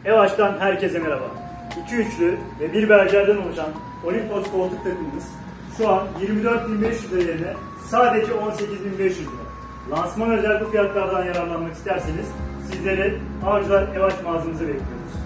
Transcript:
Evaç'tan herkese merhaba. 2 üçlü ve bir berjerden oluşan Olimpos koltuk takımımız şu an 24.500 lira yerine sadece 18.500 lira. Lansman özel bu fiyatlardan yararlanmak isterseniz sizleri Avcılar Evaç mağazamıza bekliyoruz.